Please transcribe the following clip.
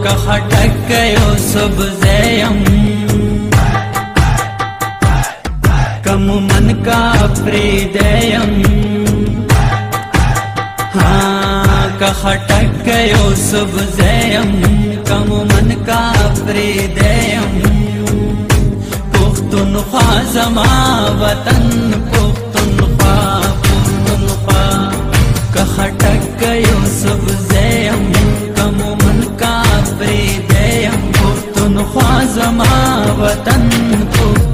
که خټک یو سبزیم کم من کا پریدیم که خټک یو سبزیم کم من کا پریدیم پختونخوا زما وطن پختونخوا که خټک یو سبزیم کم من کا پریدیم پختونخوا زما وطن